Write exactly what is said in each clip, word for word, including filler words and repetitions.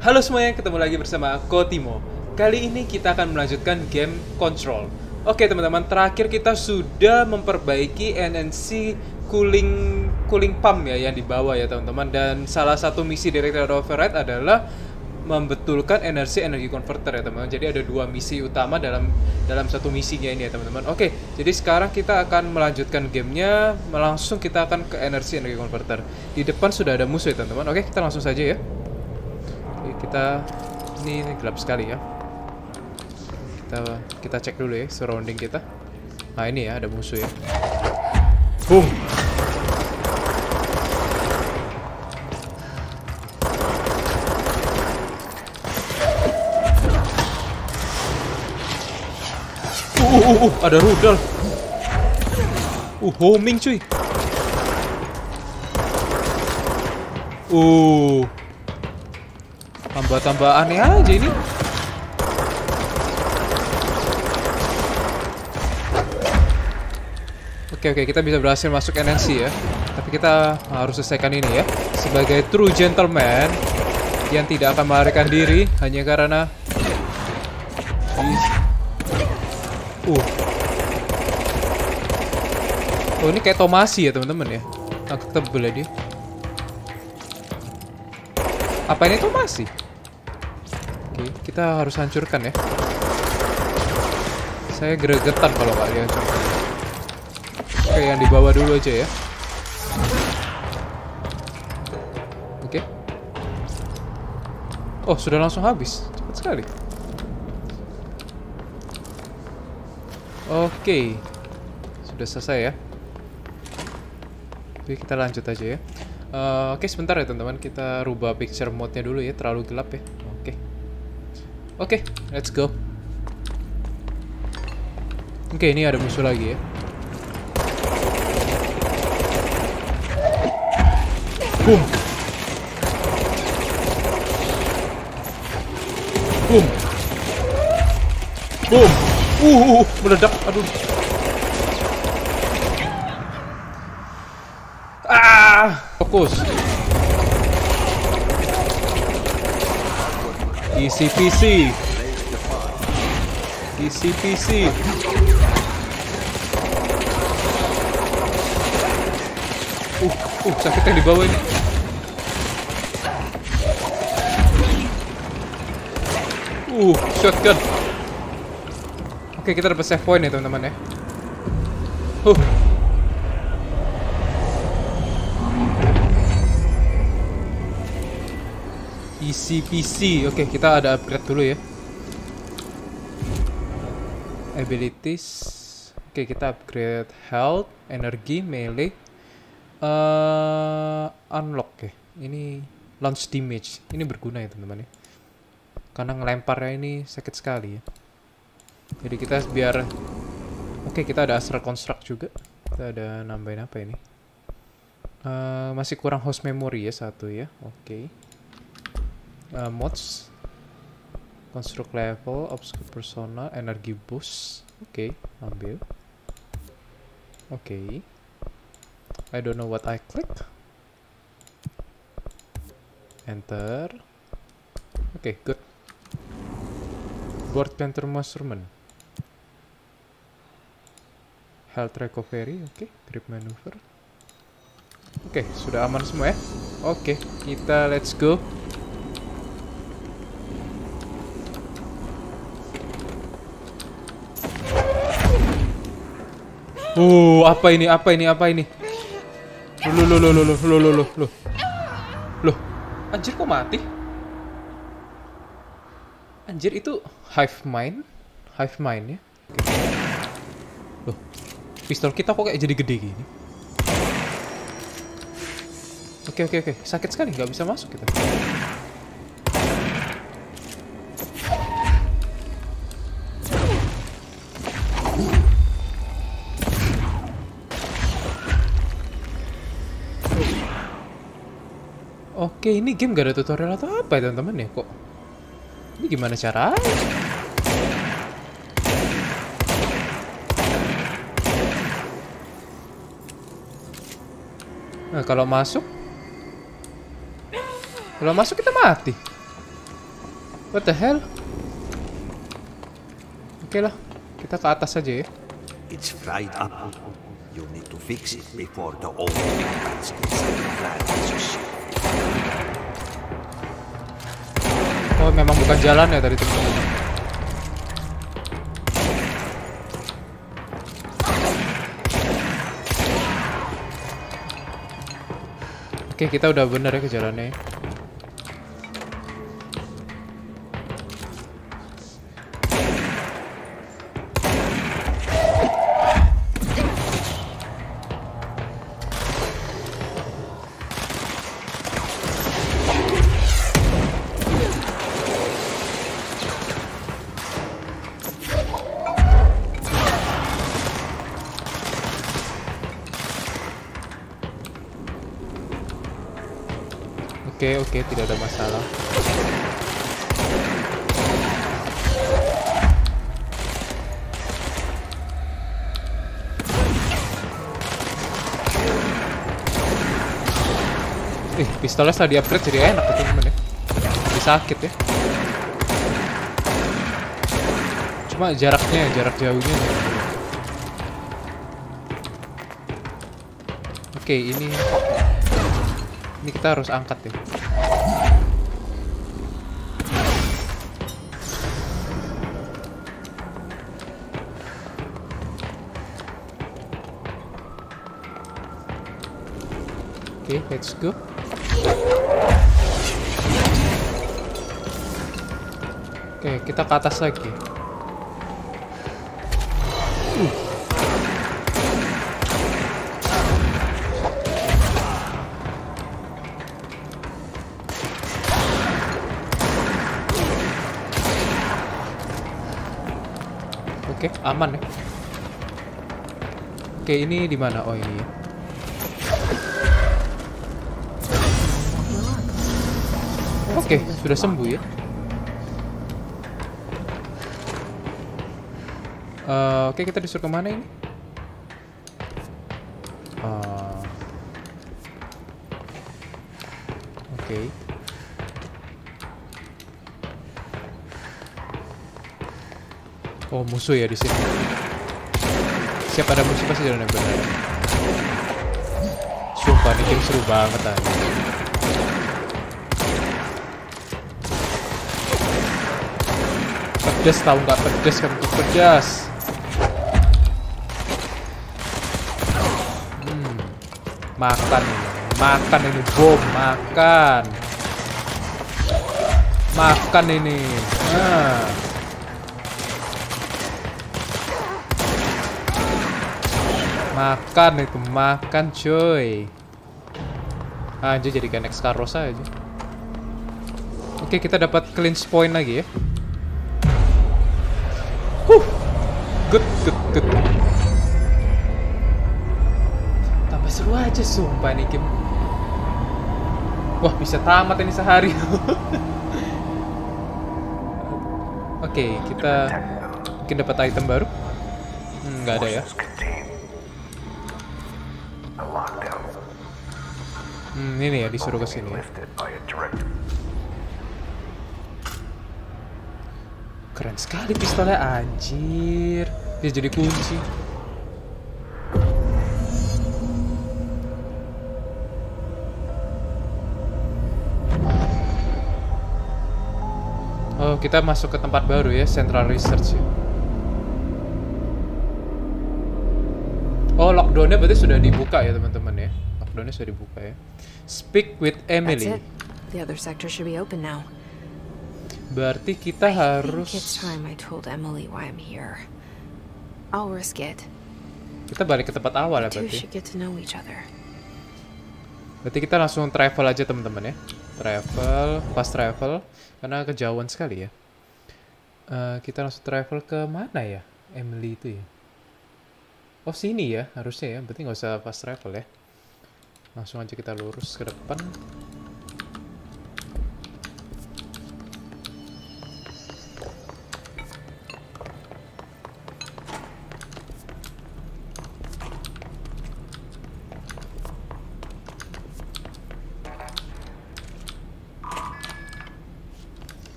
Halo semuanya, ketemu lagi bersama Kotimo. Kali ini kita akan melanjutkan game Control. Oke teman-teman, terakhir kita sudah memperbaiki N N C cooling cooling pump ya yang di bawah ya teman-teman. Dan salah satu misi Directed Override adalah membetulkan energi energi converter ya teman-teman. Jadi ada dua misi utama dalam dalam satu misinya ini ya teman-teman. Oke, jadi sekarang kita akan melanjutkan gamenya. Langsung kita akan ke energi energi converter. Di depan sudah ada musuh ya teman-teman. Oke, kita langsung saja ya. Oke, kita ini, ini gelap sekali ya. Kita kita cek dulu ya surrounding kita. Nah ini ya ada musuh ya. Boom. Uh, uh, uh, uh, ada rudal. Uh, homing cuy. Uh. Tambah-tambah aneh aja ini. Oke oke, kita bisa berhasil masuk N N C ya. Tapi kita harus selesaikan ini ya. Sebagai true gentleman yang tidak akan melarikan diri hanya karena Uh. Oh ini kayak tomasi ya teman-teman ya. Agak tebel ya dia. Apa ini tomasi? Oke, kita harus hancurkan ya. Saya gregetan kalau nggak dihancurkan. Oke, yang di bawah dulu aja ya. Oke. Oh, sudah langsung habis. Cepat sekali. Oke. Sudah selesai ya. Oke, kita lanjut aja ya. Uh, Oke, sebentar ya teman-teman. Kita rubah picture mode-nya dulu ya. Terlalu gelap ya. Oke. Oke, let's go. Oke, ini ada musuh lagi ya. Boom. Boom. Boom. Uh, uh, meledak. Aduh. Ah, fokus. Easy peasy. Easy peasy. Uh, uh, sakit yang di bawah ini. Uh, shotgun. Oke, kita dapat save point ya teman-teman ya. Huh. Easy peasy. Oke, kita ada upgrade dulu ya. Abilities. Oke, kita upgrade health, energi, melee. Uh, unlock ya. Ini launch damage. Ini berguna ya teman-teman ya. Karena ngelemparnya ini sakit sekali ya. Jadi kita biar Oke, kita ada astral construct juga. Kita ada nambahin apa ini? Uh, masih kurang host memory ya satu ya. Oke. Uh, mods. Construct level, obscure persona, energi boost. Oke, ambil. Oke. I don't know what I click. Enter. Oke, good. Board planter measurement. Health recovery, oke. Okay. Grip maneuver. Oke, okay, sudah aman semua ya. Oke, okay, kita let's go. Uh, apa ini? Apa ini? Apa ini? Loh, loh, loh, loh, loh, loh, loh, loh, loh. Loh, anjir kok mati? Anjir itu hive mind, hive mind ya. Okay. Loh, pistol kita kok kayak jadi gede gini? Oke oke oke, sakit sekali, nggak bisa masuk kita. Oke, ini game gak ada tutorial atau apa ya teman-teman ya kok? Ini gimana caranya? Nah, kalau masuk Kalau masuk kita mati. What the hell? Oke lah, kita ke atas aja ya. It's fried up. You need to fix it before the old things inside the plant is shit. Oh, memang bukan jalan ya tadi teman-teman. Oke, kita udah bener ya ke jalannya. Oke, oke, tidak ada masalah. Ih, pistolnya setelah di-upgrade jadi enak ya teman-teman ya. Jadi sakit ya. Cuma jaraknya, jarak jauhnya. Oke, ini Ini kita harus angkat ya. Oke, let's go. Oke, kita ke atas lagi. Uh. Oke, aman ya. Oke, ini di mana? Oh, ini. Oke, sudah sembuh ya. Uh, Oke, kita disuruh kemana ini? Uh, Oke. Oh, musuh ya di sini. Siap ada musuh pasti jalan yang benar. Sumpah ini game seru banget tadi. Pedes tahu nggak pedes kan tuh pedas. Hmm. Makan ini, makan ini bom, makan, makan ini. Nah. Makan itu, makan cuy. Aja jadi kayak next Carrosa aja. Oke, kita dapat cleanse point lagi ya. Huh. Good, good, good. Tambah seru aja sumpah nih game. Wah, bisa tamat ini sehari. Oke, kita mungkin dapat item baru. Hmm, nggak ada ya. Hmm, ini ya disuruh ke sini. Keren sekali pistolnya, anjir. Dia jadi kunci. Oh, kita masuk ke tempat baru ya, Central Research ya. Oh, lockdownnya berarti sudah dibuka ya teman-teman ya. Lockdownnya sudah dibuka ya. Speak with Emily. That's it. The other sector should be open now. Berarti kita harus. I think it's time I told Emily why I'm here. I'll risk it. Kita balik ke tempat awal ya The two berarti. should get to know each other. Berarti kita langsung travel aja teman-teman ya. Travel, pas travel karena kejauhan sekali ya. Uh, kita langsung travel ke mana ya? Emily itu ya. Oh, sini ya harusnya ya. Berarti nggak usah fast travel ya. Langsung aja kita lurus ke depan.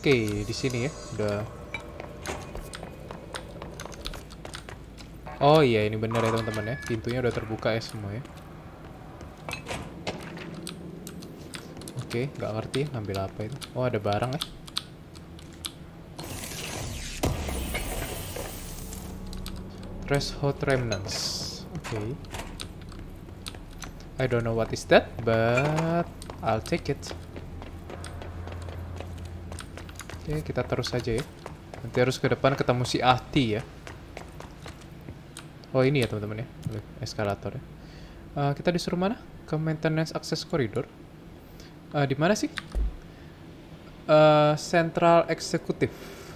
Oke, di sini ya, udah. Oh iya, ini bener ya teman-teman ya. Pintunya udah terbuka ya semua ya. Oke, nggak ngerti ngambil apa itu. Oh, ada barang ya. Threshold remnants. Oke. Okay. I don't know what is that, but I'll take it. Oke, okay, kita terus saja ya. Nanti harus ke depan ketemu si Ahti ya. Oh ini ya teman-teman ya, eskalator ya. Uh, kita disuruh mana? Ke maintenance access corridor. Uh, di mana sih? Uh, Central Executive.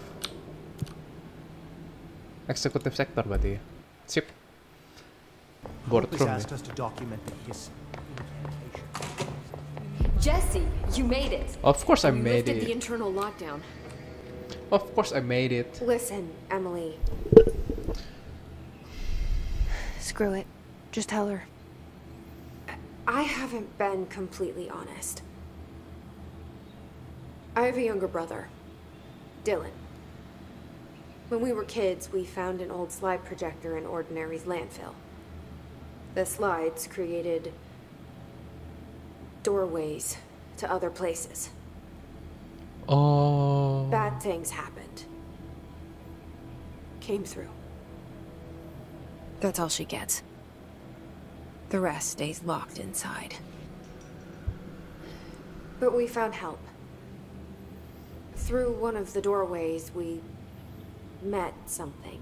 Executive sector berarti ya. Sip. Boardroom ya. Jesse, you made it. Of course I made it. You lifted it. the internal lockdown. Of course I made it. Listen, Emily. Screw it. Just tell her. I haven't been completely honest. I have a younger brother, Dylan. When we were kids, we found an old slide projector in Ordinary's landfill. The slides created doorways to other places. Oh. Bad things happened. Came through. That's all she gets. The rest stays locked inside. But we found help. Through one of the doorways, we met something.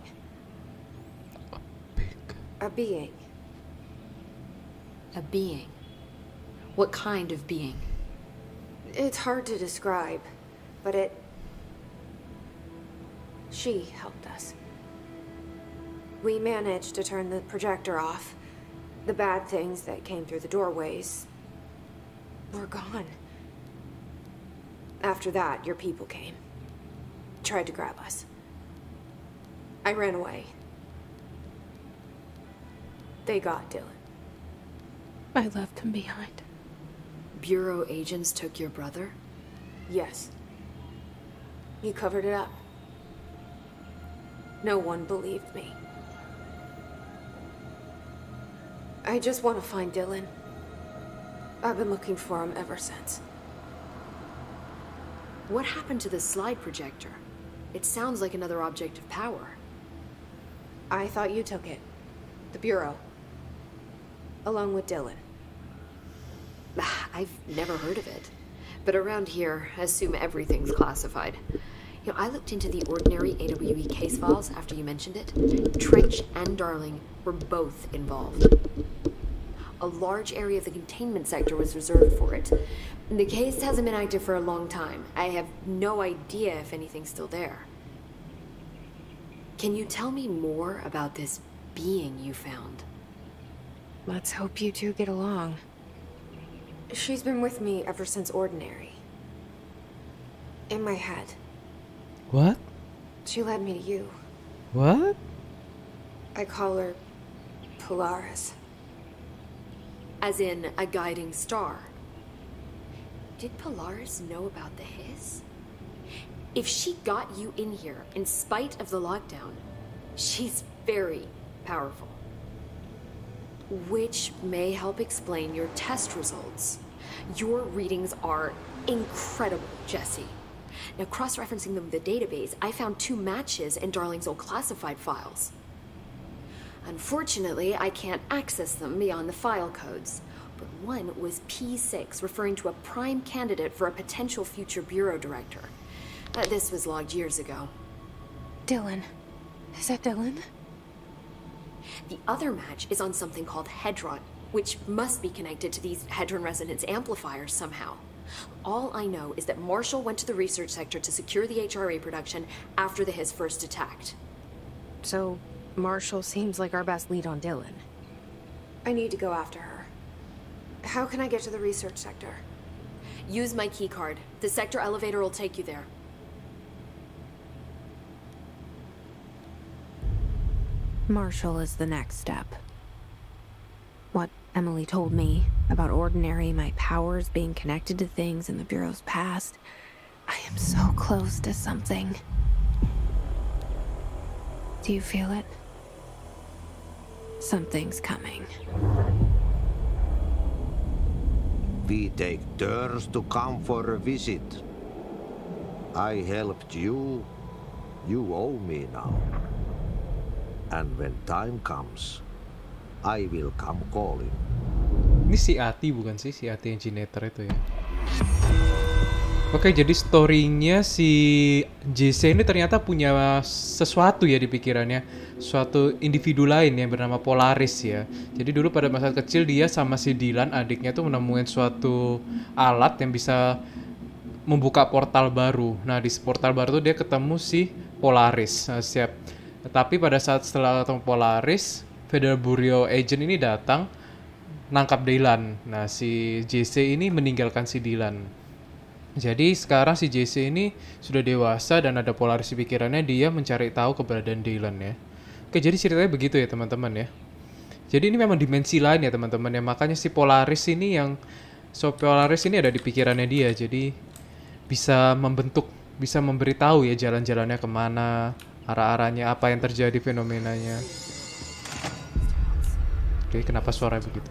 A being. A being? What kind of being? It's hard to describe, but it... She helped us. We managed to turn the projector off. The bad things that came through the doorways were gone. After that, your people came. Tried to grab us. I ran away. They got Dylan. I left him behind. Bureau agents took your brother? Yes. You covered it up. No one believed me. I just want to find Dylan. I've been looking for him ever since. What happened to the slide projector? It sounds like another object of power. I thought you took it. The Bureau. Along with Dylan. I've never heard of it. But around here, I assume everything's classified. You know, I looked into the Ordinary A W E case files after you mentioned it. Trench and Darling were both involved. A large area of the containment sector was reserved for it. The case hasn't been active for a long time. I have no idea if anything's still there. Can you tell me more about this being you found? Let's hope you two get along. She's been with me ever since Ordinary. In my head. What? She led me to you. What? I call her Polaris. As in a guiding star. Did Polaris know about the hiss? If she got you in here in spite of the lockdown, she's very powerful. Which may help explain your test results. Your readings are incredible, Jesse. Now, cross-referencing them with the database, I found two matches in Darling's old classified files. Unfortunately, I can't access them beyond the file codes. But one was P six, referring to a prime candidate for a potential future bureau director. Uh, this was logged years ago. Dylan. Is that Dylan? The other match is on something called Hedron, which must be connected to these Hedron resonance amplifiers somehow. All I know is that Marshall went to the research sector to secure the H R A production after the Hiss first attacked. So, Marshall seems like our best lead on Dylan. I need to go after her. How can I get to the research sector? Use my keycard. The sector elevator will take you there. Marshall is the next step. What Emily told me about Ordinary, my powers being connected to things in the Bureau's past, I am so close to something. Do you feel it? Something's coming. We take turns to come for a visit. I helped you. You owe me now. And when time comes, I will come calling. Ini si Ati bukan sih? Si Ati yang Generator itu ya. Oke, jadi story-nya si J C ini ternyata punya sesuatu ya di pikirannya. Suatu individu lain yang bernama Polaris ya. Jadi dulu pada masa kecil dia sama si Dylan, adiknya tuh menemukan suatu alat yang bisa membuka portal baru. Nah, di portal baru tuh dia ketemu si Polaris. Nah, siap. Tapi pada saat setelah ketemu Polaris, Federal Bureau Agent ini datang nangkap Dylan. Nah, si J C ini meninggalkan si Dylan. Jadi sekarang si J C ini sudah dewasa dan ada Polaris di pikirannya, dia mencari tahu keberadaan Dylan ya. Oke, jadi ceritanya begitu ya teman-teman ya. Jadi ini memang dimensi lain ya teman-teman ya. Makanya si Polaris ini yang so Polaris ini ada di pikirannya dia. Jadi bisa membentuk, bisa memberitahu ya jalan-jalannya kemana, arah-arahnya, apa yang terjadi fenomenanya. Oke, kenapa suaranya begitu?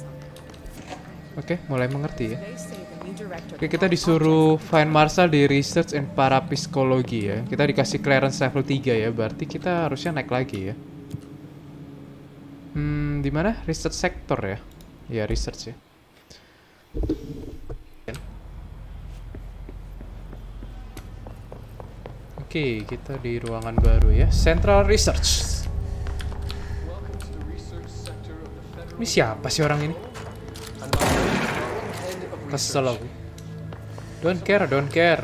Oke, mulai mengerti ya. Oke, kita disuruh find Marshall di Research and Parapsychology ya. Kita dikasih clearance level tiga ya, berarti kita harusnya naik lagi ya. Hmm, di mana? Research sector ya? Ya, research ya. Oke, kita di ruangan baru ya. Central Research. Ini siapa sih orang ini? Kesel aku. Don't care, don't care.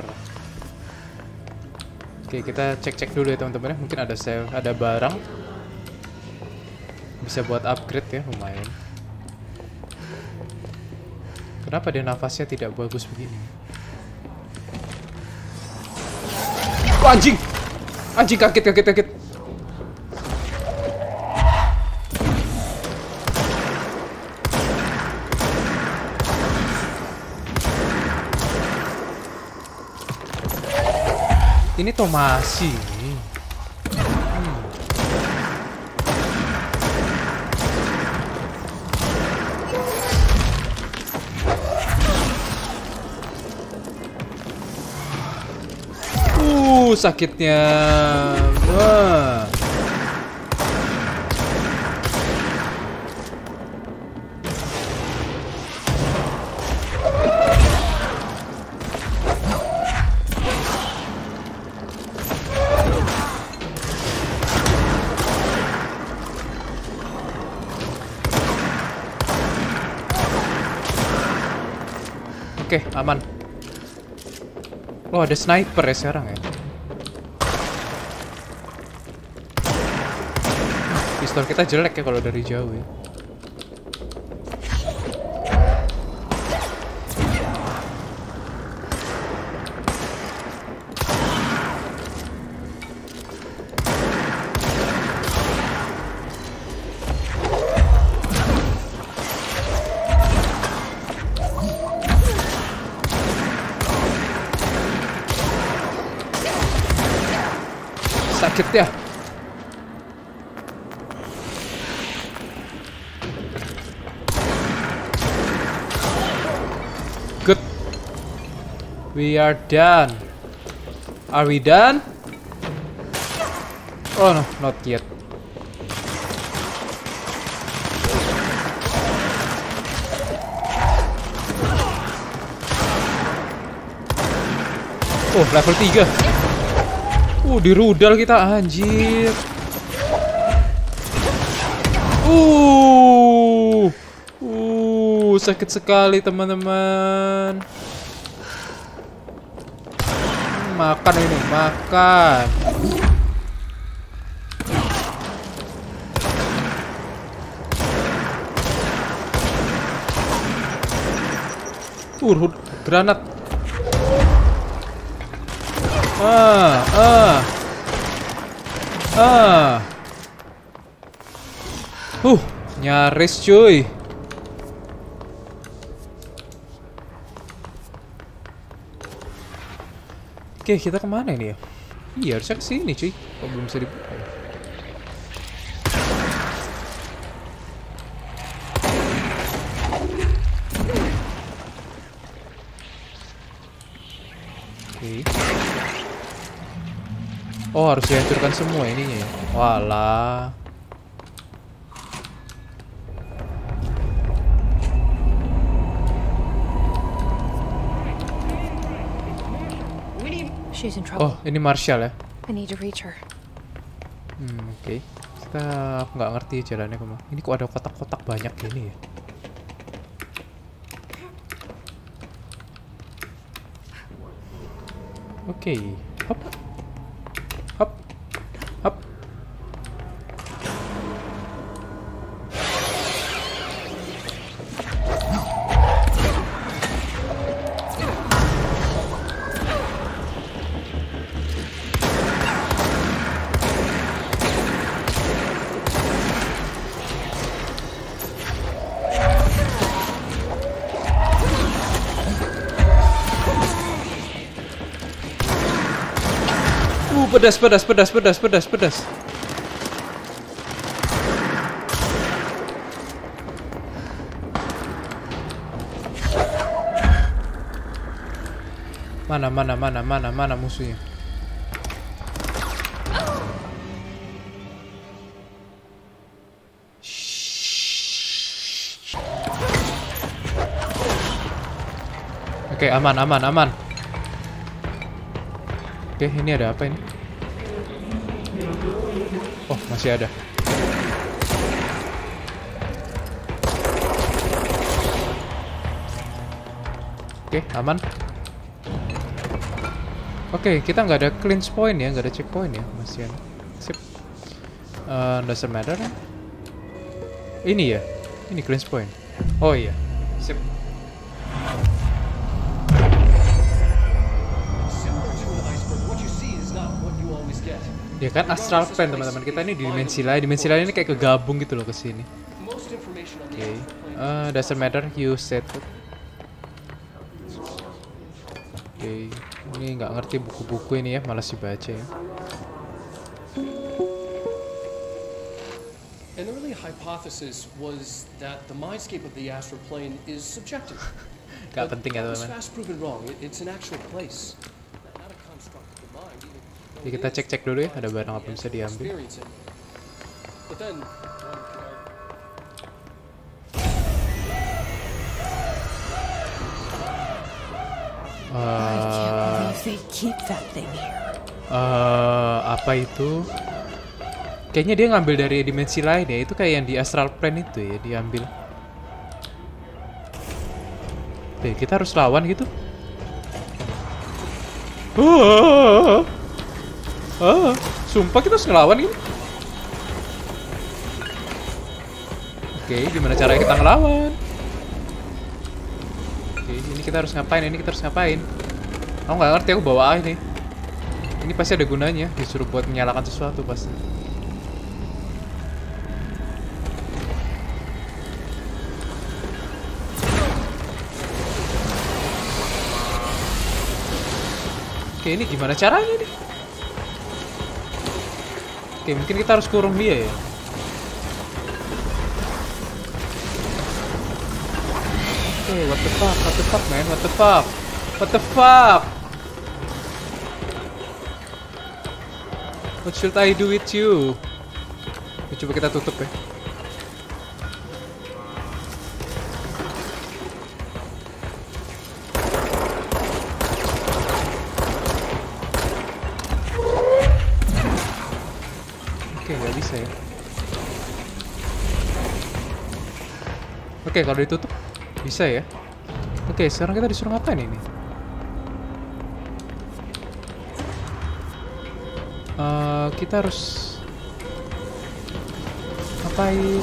Oke, kita cek-cek dulu ya teman-teman ya. Mungkin ada sale, ada barang. Bisa buat upgrade ya, lumayan. Kenapa dia nafasnya tidak bagus begini? Oh, anjing! Anjing, kaget, kaget, kaget. Ini Tomasi. Hmm. Uh, sakitnya. Wah. Oke, aman. Oh, ada sniper ya sekarang ya. Pistol kita jelek ya kalau dari jauh ya. Sakit ya. Good. We are done. Are we done? Oh no, not yet. Oh, level tiga. Uh, di rudal kita, anjir. Uh, uh, sakit sekali teman-teman. Makan ini, makan. Uh, granat. Ah, ah, ah. Uh, nyaris cuy. Oke, kita kemana ini ya? Iya, harusnya kesini cuy. Kok belum bisa dibuka ya? Oke. Oh, harus dihancurkan semua ininya ya? Walah. She's in trouble. Oh, ini Marshall ya? I need to reach her. Hmm, oke. Okay. Kita nggak ngerti jalannya kemana. Ini kok ada kotak-kotak banyak gini ya? Oke. Okay. Hop. Hop. Hop. Uh, pedas, pedas, pedas, pedas, pedas, pedas. Mana, mana, mana, mana, mana musuhnya? Oke, aman, aman, aman. Oke, ini ada apa ini? Oh, masih ada. Oke, aman. Oke, kita nggak ada cleanse point ya, nggak ada checkpoint ya, masih ada. Sip. Uh, doesn't matter. Ini ya, ini cleanse point. Oh iya, sip. Ya kan astral plane teman-teman, kita ini di dimensi lain. Dimensi lain ini kayak kegabung gitu loh ke sini. Oke. Okay. Uh, doesn't matter, you said it. Oke. Okay. Ini nggak ngerti buku-buku ini ya, malas dibaca ya. An early hypothesis was that the mindscape of the astral plane is subjective. Gak penting ya teman-teman. Fast proven wrong. It's an actual place. Not a construct of the mind. Jadi kita cek-cek dulu ya, ada barang apa bisa diambil. But then I can't believe they keep that thing here. Uh, apa itu? Kayaknya dia ngambil dari dimensi lain ya. Itu kayak yang di astral plane itu ya, diambil. Oke, kita harus lawan gitu. Ah, ah, sumpah kita harus ngelawan gitu. Oke, gimana caranya kita ngelawan? Oke, ini kita harus ngapain? Ini kita harus ngapain? Aku nggak ngerti, aku bawa A ini. Ini pasti ada gunanya, disuruh buat menyalakan sesuatu pasti. Oke, ini gimana caranya nih? Oke, mungkin kita harus kurung dia ya. Oke, what the fuck, what the fuck man, what the fuck, what the fuck? What should I do with you? Oke, coba kita tutup ya. Oke, nggak bisa ya. Oke, kalau ditutup bisa ya. Oke, sekarang kita disuruh ngapain ini? Uh, kita harus ngapain?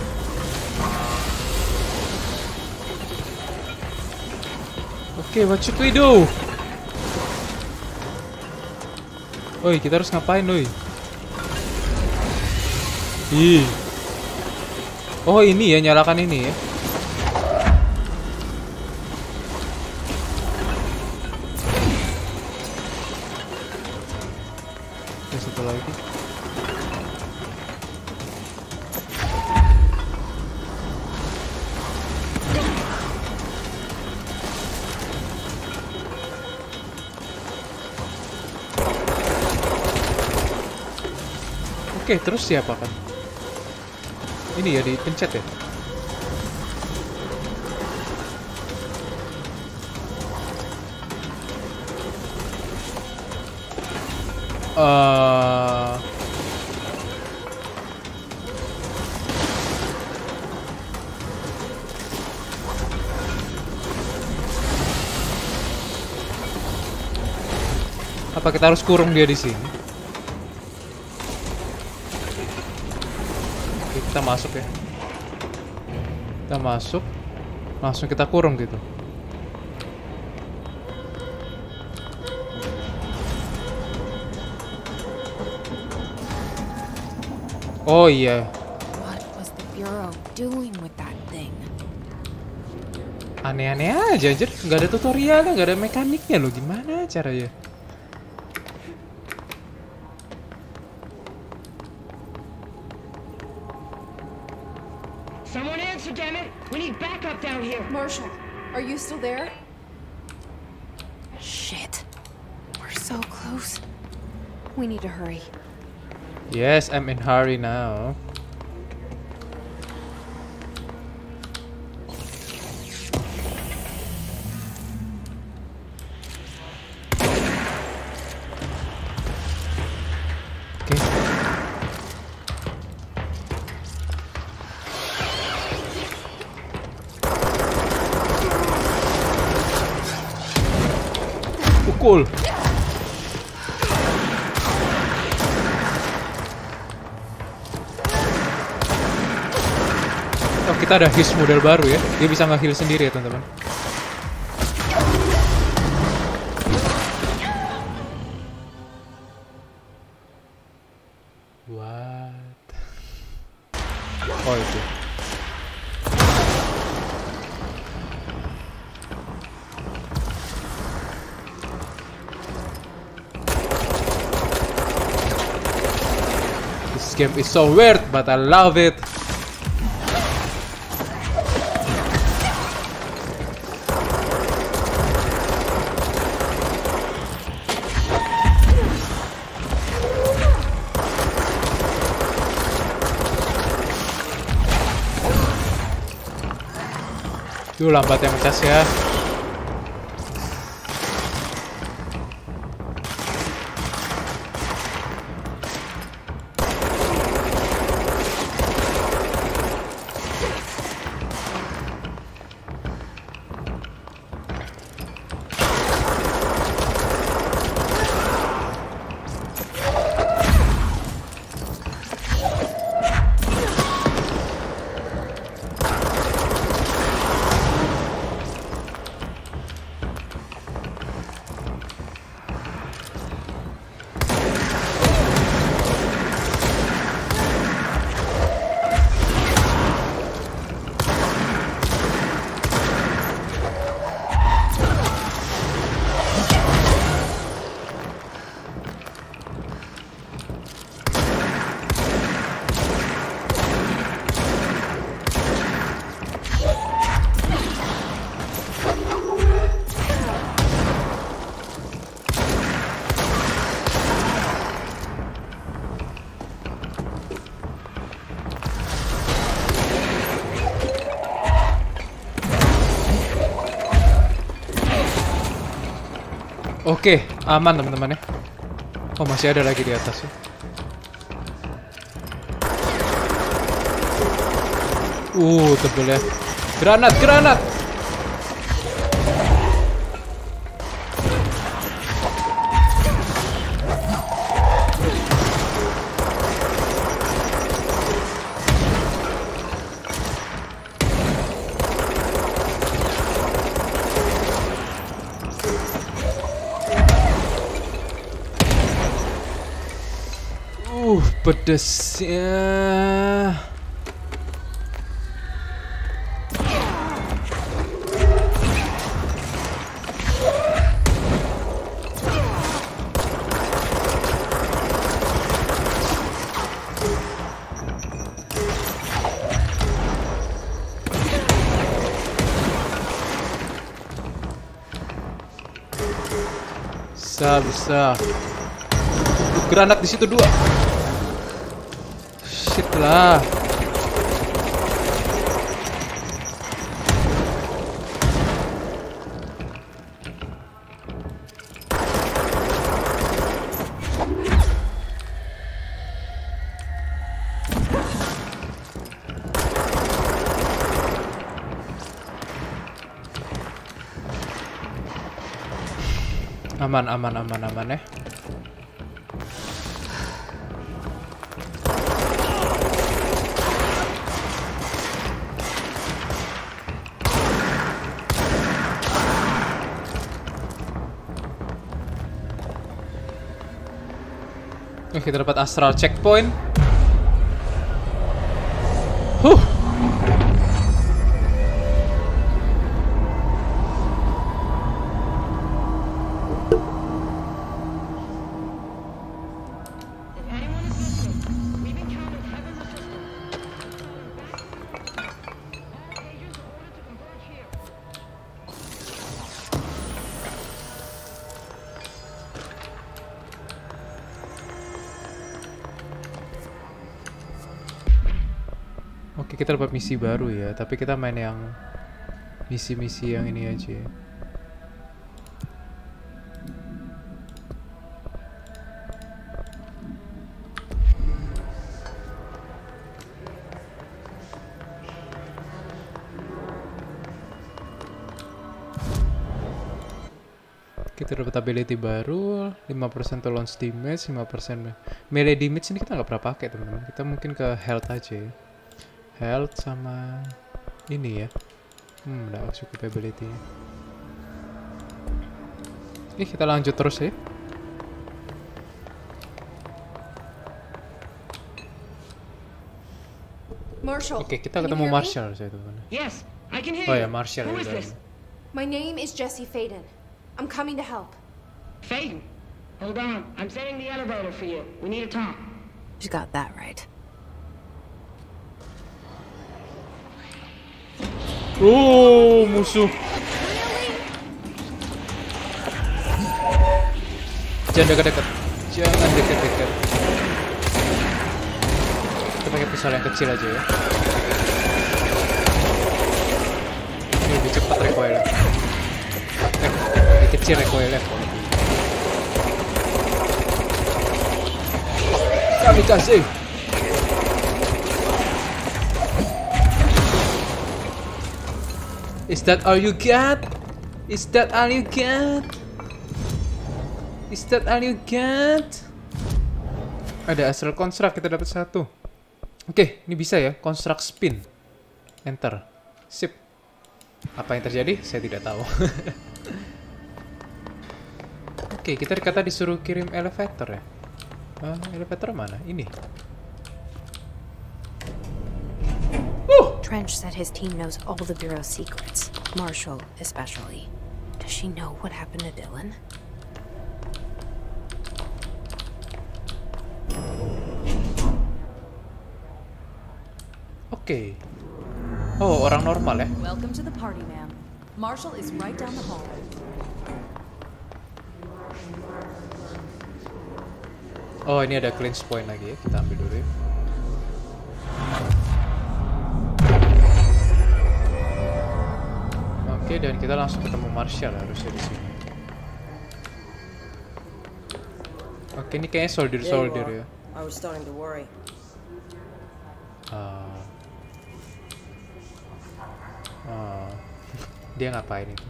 Oke, what should we do? Oi, kita harus ngapain, oi? Ih. Oh, ini ya, nyalakan ini ya. Oke, satu lagi. Oke, terus siapa kan? Ini ya dipencet ya? Uh... Apa kita harus kurung dia di sini? Oke, kita masuk ya. Kita masuk, langsung kita kurung gitu. Oh iya. What was the Bureau doing with that thing? Aneh-aneh aja, anjir. Nggak ada tutorialnya, nggak ada mekaniknya loh. Gimana caranya? Someone answer, damn it! We need backup down here. Marshall, are you still there? Shit. We're so close. We need to hurry. Yes, I'm in hurry now. Oke. Pukul. Oh, kita ada his model baru ya. Dia bisa nge-heal sendiri ya, teman-teman. What? Oh, itu. This game is so weird, but I love it. Duh, lambat yang ngecas ya. Oke, aman teman-teman ya. Oh, masih ada lagi di atas ya. Uh, tebel ya. Granat, granat. Uh, pedesnya. Bisa, bisa. Granat di situ dua. Shit lah. Aman, aman, aman, aman ya. Oke, kita dapat astral checkpoint. Huh. Oke, kita dapat misi baru ya, tapi kita main yang misi-misi yang ini aja. Kita dapat ability baru, lima persen to launch damage, lima persen melee damage. Ini kita nggak pernah pakai teman-teman. Kita mungkin ke health aja ya. Health sama ini ya. Hmm, udah cukup ability. Ih, kita lanjut terus ya. Marshall. Oke, kita ketemu Marshall saya tuh. Yes, I can hear Oh you. ya, Marshall. Who is udah. this? My name is Jesse Faden. I'm coming to help. Faden. Hold on. I'm setting the elevator for you. We need to talk. You got that right. Oh, musuh. Jangan dekat-dekat. Jangan dekat-dekat. Kita pakai pisau yang kecil aja ya. Ini lebih cepat recoilnya. Eh, lebih kecil recoilnya. Kami kasih. Is that all you got? Is that all you got? Is that all you got? Ada astral construct, kita dapat satu. Oke, ini bisa ya, construct spin. Enter. Sip. Apa yang terjadi? Saya tidak tahu. Oke, kita dikata disuruh kirim elevator ya. Uh, elevator mana? Ini. Trench said his team knows all the Bureau's secrets. Marshall, especially. Does she know what happened to Dylan? Oke. Oh, orang normal ya. Welcome to the party, ma'am. Marshall is right down the hall. Oh, ini ada cleanse point lagi ya. Kita ambil dulu ya. Oke, dan kita langsung ketemu Marshall harusnya di sini. Oke, ini kayaknya soldier-soldier ya. I was starting to worry. Uh, uh, dia ngapain itu?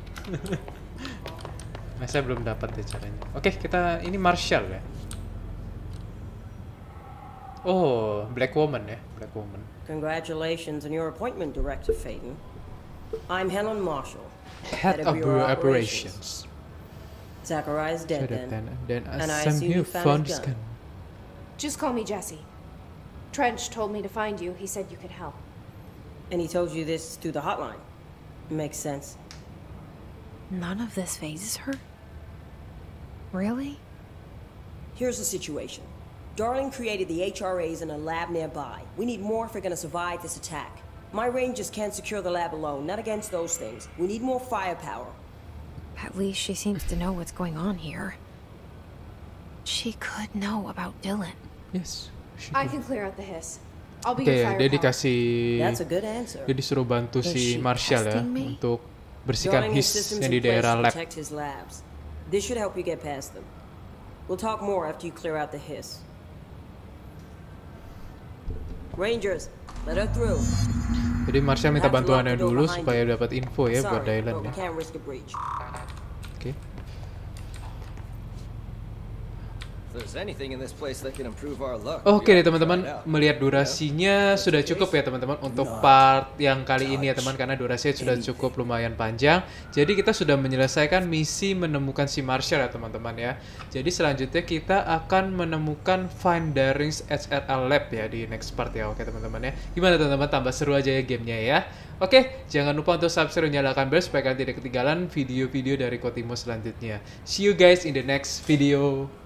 Nah, saya belum dapat deh caranya. Oke, kita ini Marshall ya. Oh, Black Woman ya, Black Woman. Congratulations on your appointment, Director Faden. I'm Helen Marshall, Head of Bureau Operations. Zachariah's dead Then, then, then and I assume assume you you found found his his gun. gun. Just call me Jesse. Trench told me to find you. He said you could help. And he told you this through the hotline. Makes sense. None of this phases her? Really? Here's the situation. Darling created the H R As in a lab nearby. We need more if we're gonna survive this attack. My rangers can't secure the lab alone, not against those things. We need more firepower. At least she seems to know what's going on here. She could know about Dylan. Yes. I can clear out the hiss. I'll be Oke, your dia firepower. dikasih, That's a good answer. dia disuruh bantu Is si she Marshall ya testing me? untuk bersihkan Darling has his systems yang in di place daerah to lab. protect his labs. This should help you get past them. We'll talk more after you clear out the hiss. Rangers, let her through. Jadi Marshall minta Have to lock bantuannya the door dulu behind supaya you. dapat info ya buat Sorry, Dylan but we ya. can't risk a breach. Oke. Oke deh teman-teman, melihat durasinya sudah cukup ya teman-teman untuk part yang kali ini ya teman, karena durasinya sudah cukup lumayan panjang. Jadi kita sudah menyelesaikan misi menemukan si Marshall ya teman-teman ya. Jadi selanjutnya kita akan menemukan Find Darling's H R L Lab ya di next part ya. Oke teman-teman ya. Gimana teman-teman, tambah seru aja ya gamenya ya. Oke, jangan lupa untuk subscribe dan nyalakan bell supaya kalian tidak ketinggalan video-video dari Kotimo selanjutnya. See you guys in the next video.